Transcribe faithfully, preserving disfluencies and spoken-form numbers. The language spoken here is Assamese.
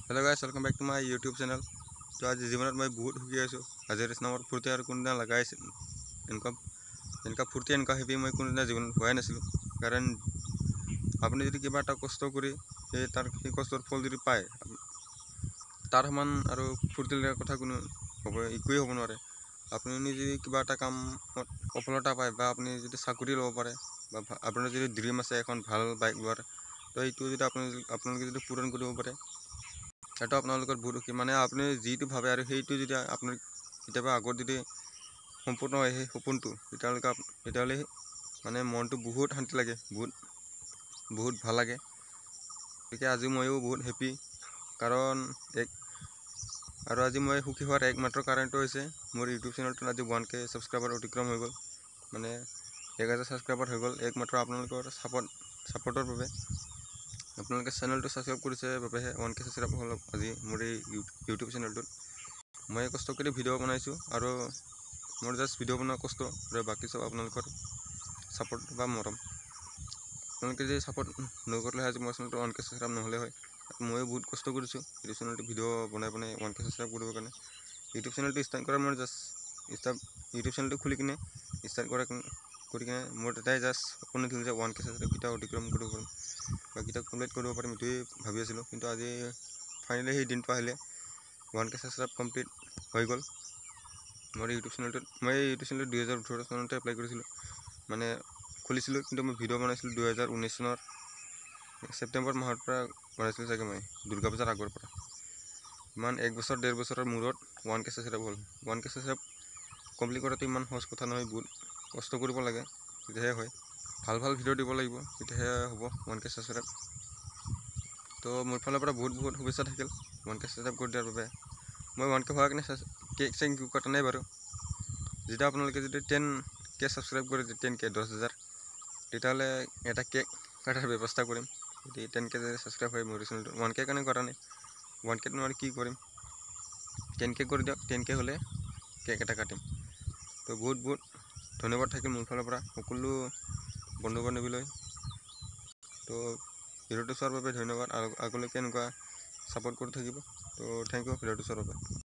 Hello guys, welcome back to my YouTube channel. तो आज जीवन में बहुत सुखी आसो आज नाम फूर्ति और कोना लगा इनका इनका फूर्ति इनका हेपी मैं कोना जीवन हुआ नासिलो कारण अपनी जो क्या कष्ट कर तार कष्टर फल जो पाए तार समान और फूर्ति लगा कथा को हम एक हम ना अपनी जो क्या काम सफलता पाए अपनी जो चाकरी लब पारे अपना जो ड्रीम आसे भल बाइक लोर तो ये अपने पूरण कर पारे এটা আপোনালোকৰ বহুত সুখী মানে আপুনি যিটো ভাবে আৰু সেইটো যদি আপোনাৰ কেতিয়াবা আগত যদি সম্পূৰ্ণ হয় সেই সপোনটো তেতিয়ালৈকে তেতিয়াহ'লে মানে মনটো বহুত শান্তি লাগে বহুত বহুত ভাল লাগে গতিকে আজি ময়ো বহুত হেপী কাৰণ এক আৰু আজি মই সুখী হোৱাৰ একমাত্ৰ কাৰণটো হৈছে মোৰ ইউটিউব চেনেলটোত আজি ওৱান কে ছাবস্ক্ৰাইবাৰ অতিক্ৰম হৈ গ'ল মানে এক হাজাৰ ছাবস্ক্ৰাইবাৰ হৈ গ'ল একমাত্ৰ আপোনালোকৰ ছাপৰ্ট ছাপৰ্টৰ বাবে আপোনালোকে চেনেলটো ছাবস্ক্ৰাইব কৰিছে বাবেহে ওৱান কে ছাবস্ক্ৰাইব হ'ল আজি মোৰ এই ইউটিউব চেনেলটোত মই কষ্ট কৰি ভিডিঅ' বনাইছোঁ আৰু মোৰ জাষ্ট ভিডিঅ' বনোৱা কষ্ট আৰু বাকী চব আপোনালোকৰ ছাপৰ্ট বা মৰম আপোনালোকে যে ছাপৰ্ট নকৰিলে আজি মোৰ চেনেলটো ওৱান কে ছাবস্ক্ৰাইব নহ'লে হয় ময়ো বহুত কষ্ট কৰিছোঁ ইউটিউব চেনেলটো ভিডিঅ' বনাই বনাই ওৱান কে ছাবস্ক্ৰাইব কৰিবৰ কাৰণে ইউটিউব চেনেলটো ষ্টাৰ্ট কৰা মোৰ জাষ্ট ষ্টাৰ্ট ইউটিউব চেনেলটো খুলি কিনে ষ্টাৰ্ট কৰা কৰি কিনে মোৰ এটাই জাষ্ট সপোন আছিল যে ওৱান কে ছাবস্ক্ৰাইব কেতিয়া অতিক্ৰম কৰিব পাৰিম বা কেতিয়া কমপ্লিট কৰিব পাৰিম এইটোৱেই ভাবি আছিলোঁ কিন্তু আজি ফাইনেলি সেই দিনটো আহিলে ওৱান কে ছাবস্ক্ৰাইব কমপ্লিট হৈ গ'ল মোৰ ইউটিউব চেনেলটোত মই ইউটিউব চেনেলটো দুই হাজাৰ ওঠৰ চনতে এপ্লাই কৰিছিলোঁ মানে খুলিছিলোঁ কিন্তু মই ভিডিঅ' বনাইছিলোঁ দুই হাজাৰ ঊনৈছ চনৰ ছেপ্টেম্বৰ মাহৰ পৰা বনাইছিলোঁ চাগে মই দুৰ্গা পূজাৰ আগৰ পৰা ইমান এক বছৰ ডেৰ বছৰৰ মূৰত ওৱান কে ছাবস্ক্ৰাইব হ'ল ওৱান কে ছাবস্ক্ৰাইব কমপ্লিট কৰাটো ইমান সহজ কথা নহয় বহুত কষ্ট কৰিব লাগে তেতিয়াহে হয় ভাল ভাল ভিডিঅ' দিব লাগিব তেতিয়াহে হ'ব ওৱান কে ছাবস্ক্ৰাইব তো মোৰ ফালৰ পৰা বহুত বহুত শুভেচ্ছা থাকিল ওৱান কে ছাবস্ক্ৰাইব কৰি দিয়াৰ বাবে মই ওৱান কে হোৱাৰ কাৰণে কেক চেক কটা নাই বাৰু যেতিয়া আপোনালোকে যদি টেন কে ছাবস্ক্ৰাইব কৰে টেন কে দহ হাজাৰ তেতিয়াহ'লে এটা কেক কটাৰ ব্যৱস্থা কৰিম যদি টেন কে যদি ছাবস্ক্ৰাইব হয় মোৰ চেনেলটো ওৱান কে কাৰণে কৰা নাই ওৱান কেত নোৱাৰি কি কৰিম টেন কে কৰি দিয়ক টেন কে হ'লে কেক এটা কাটিম তো বহুত বহুত ধন্যবাদ থাকিল মোৰ ফালৰ পৰা সকলো বন্ধু বান্ধৱীলৈ তো ভিডিঅ'টো চোৱাৰ বাবে ধন্যবাদ আৰু আগলৈকে এনেকুৱা ছাপোৰ্ট কৰি থাকিব তো থেংক ইউ ভিডিঅ'টো চোৱাৰ বাবে।